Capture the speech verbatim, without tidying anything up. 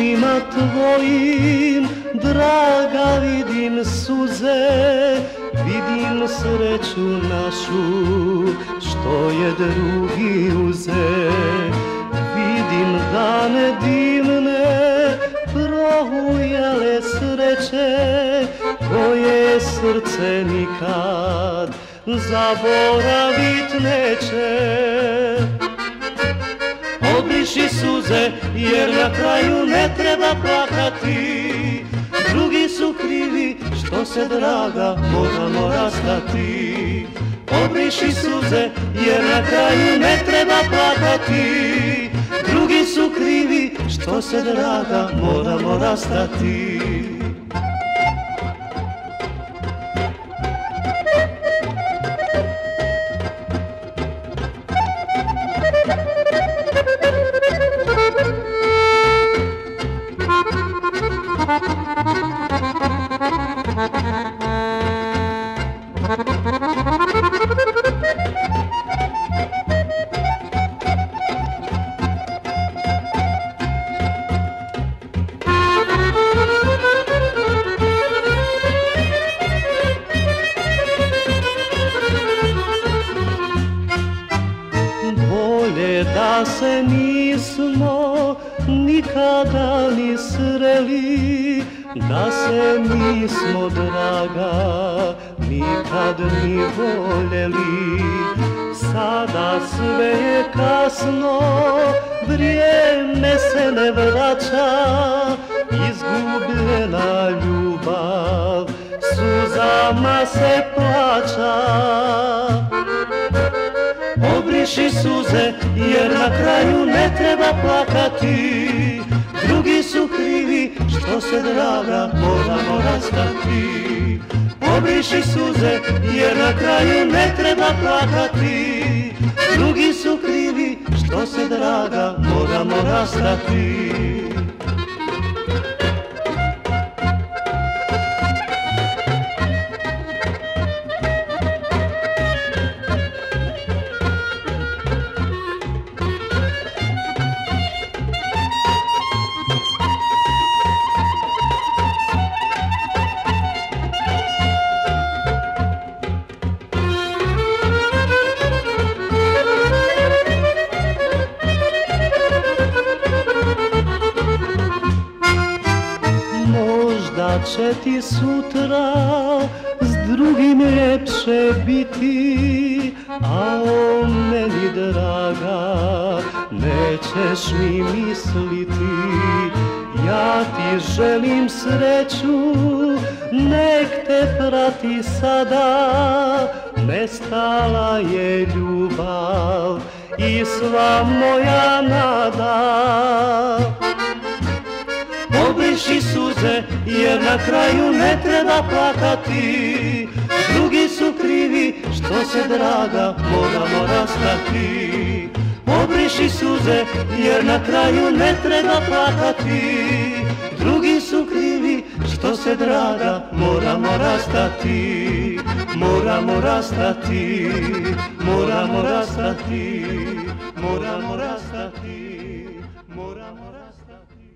očima tvojim, draga, vidim suze, vidim sreću našu, što je drugi uze. Vidim dane divne, prohujale sreće, koje srce nikad zaboravit neće. Obriši suze, jer na kraju ne treba plakati, drugi su krivi što se, draga, moramo rastati. Obriši suze, jer na kraju ne treba plakati, drugi su krivi što se, draga, moramo rastati. Da se nismo nikada ni sreli, da se nismo, draga, nikad ni voljeli. Sada sve je kasno, vrijeme se ne vraća, izgubljena ljubav suzama se plaća. Obriši suze, jer na kraju ne treba plakati, drugi su krivi što se, draga, moramo rastati. Obriši suze, jer na kraju ne treba plakati, drugi su krivi što se, draga, moramo rastati. Možda će ti sutra s drugim ljepše biti, a o meni, draga, nećeš mi misliti. Ja ti želim sreću, nek te prati sada, nestala je ljubav i sva moja nada. Obriši suze, jer na kraju ne treba plakati, drugi su krivi što se, draga, moramo rastati. Obriši suze, jer na kraju ne treba plakati, drugi su krivi što se, draga, moramo rastati. Moramo rastati, moramo rastati, moramo rastati, moramo rastati.